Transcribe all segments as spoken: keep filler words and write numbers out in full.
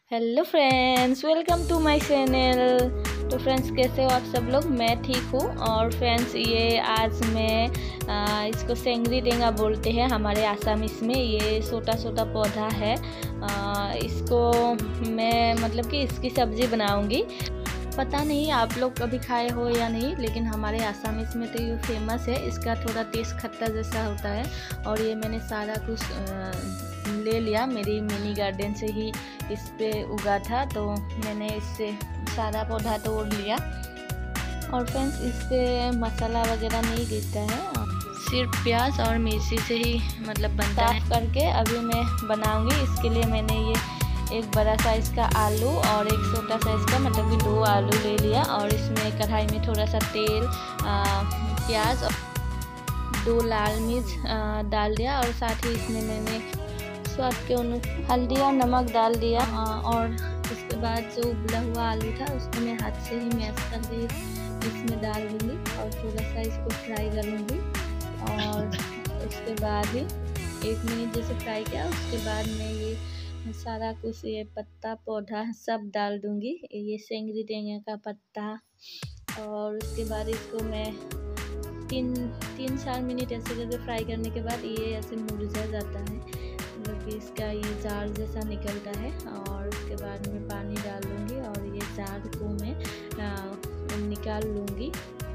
Hello friends, welcome to my channel. तो friends, कैसे हो आप सब लोग? मैं ठीक हूँ। और फ्रेंड्स, ये आज मैं आ, इसको सेंगरी टेंगा बोलते हैं हमारे आसामीस में। ये छोटा छोटा पौधा है। आ, इसको मैं मतलब कि इसकी सब्ज़ी बनाऊंगी। पता नहीं आप लोग कभी खाए हो या नहीं, लेकिन हमारे आसामीस में तो ये फेमस है। इसका थोड़ा टेस्ट खट्टा जैसा होता है। और ये मैंने सारा कुछ आ, ले लिया, मेरी मिनी गार्डन से ही इस पे उगा था, तो मैंने इससे सारा पौधा तोड़ लिया। और फ्रेंड्स, इस पे मसाला वगैरह नहीं गिरता है, सिर्फ प्याज और मिर्ची से ही मतलब बनता है। करके अभी मैं बनाऊंगी। इसके लिए मैंने ये एक बड़ा साइज़ का आलू और एक छोटा साइज़ का मतलब कि दो आलू ले लिया। और इसमें कढ़ाई में थोड़ा सा तेल, प्याज और दो लाल मिर्च डाल दिया। और साथ ही इसमें मैंने स्वाद के अनुसार हल्दी और नमक डाल दिया। और उसके बाद जो उबला हुआ आलू था उसको मैं हाथ से ही मैश करके इसमें डाल दूँगी और थोड़ा सा इसको फ्राई करूँगी। और उसके बाद ही एक मिनट जैसे फ्राई किया, उसके बाद मैं ये सारा कुछ, ये पत्ता पौधा सब डाल दूँगी। ये सेंगरी टेंगा का पत्ता। और उसके बाद इसको मैं तीन तीन चार मिनट ऐसे करके फ्राई करने के बाद ये ऐसे मुरझा जाता है, मतलब कि इसका ये जार जैसा निकलता है। और उसके बाद मैं पानी डाल लूँगी और ये जार को मैं आ, निकाल लूँगी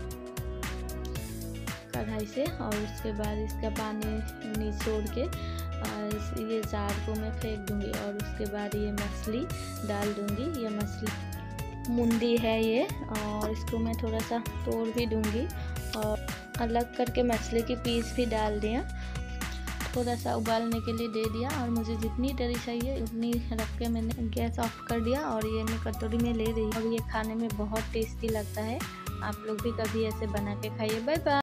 कढ़ाई से। और उसके बाद इसका पानी निचोड़ के और ये जार को मैं फेंक दूँगी। और उसके बाद ये मछली डाल दूँगी। ये मछली मुंडी है ये, और इसको मैं थोड़ा सा तोड़ भी दूँगी और अलग करके मछली की पीस भी डाल दिया। थोड़ा सा उबालने के लिए दे दिया। और मुझे जितनी तरी चाहिए उतनी रख के मैंने गैस ऑफ कर दिया। और ये मैं कटोरी में ले रही हूँ। और ये खाने में बहुत टेस्टी लगता है। आप लोग भी कभी ऐसे बना के खाइए। Bye bye.